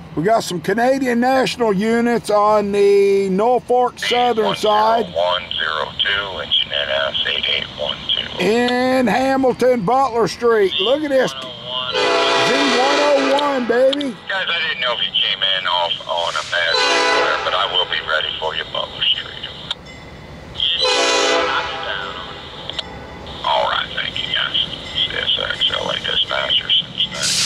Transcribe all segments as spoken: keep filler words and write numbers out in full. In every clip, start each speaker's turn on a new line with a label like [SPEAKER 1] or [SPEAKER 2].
[SPEAKER 1] We got some Canadian National units on the Norfolk southern side.
[SPEAKER 2] one zero two, engine N S eight eight one two.
[SPEAKER 1] In Hamilton, Butler Street. Look at this. Z one oh one, baby.
[SPEAKER 2] Guys, I didn't know if you came in off on a mad there, but I will be ready for you, Butler Street. All right, thank you, guys. C S X L A dispatcher, Cincinnati.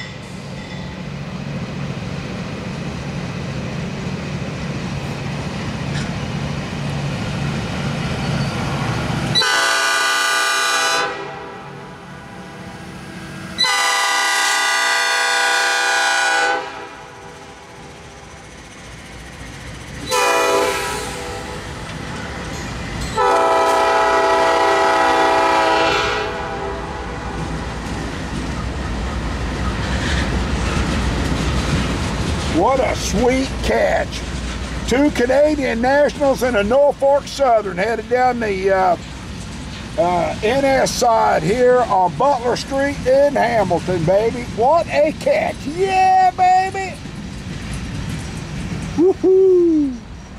[SPEAKER 1] What a sweet catch. Two Canadian Nationals and a Norfolk Southern headed down the uh, uh, N S side here on Butler Street in Hamilton, baby. What a catch. Yeah, baby. Woohoo.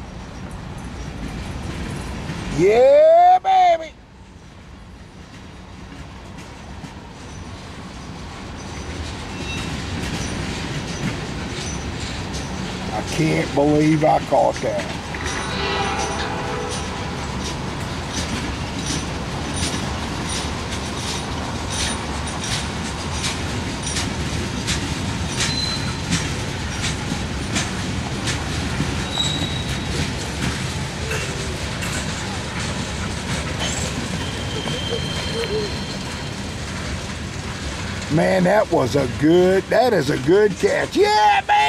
[SPEAKER 1] Yeah, baby. I can't believe I caught that. Man, that was a good, that is a good catch. Yeah, man.